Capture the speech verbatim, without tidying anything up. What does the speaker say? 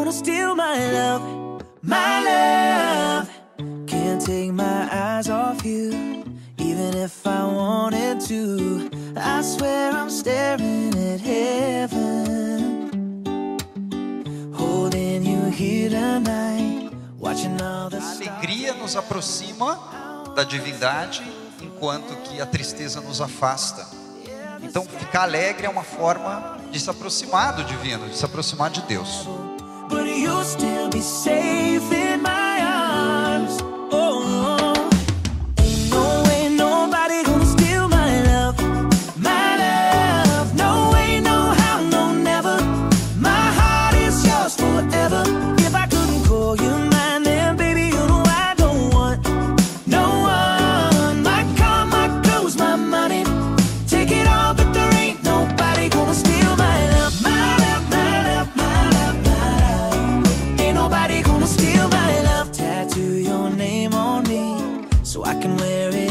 gonna steal my love, my love. Can't take my eyes off you, even if I wanted to. I swear I'm staring at heaven, holding you here tonight, watching all the stars. A alegria nos aproxima da divindade, enquanto que a tristeza nos afasta. Então ficar alegre é uma forma de se aproximar do divino, de se aproximar de Deus. But you'll still be safe in my arms. Oh, ain't no way nobody gonna steal my love, my love. No way, no how, no never. My heart is yours forever. If I couldn't call you mine, then baby you know I don't want no one. My car, my clothes, my money, take it all, but there ain't nobody gonna steal my love, my love, my love, my love, my love. Ain't nobody gonna steal my love. Tattoo your name on me so I can wear it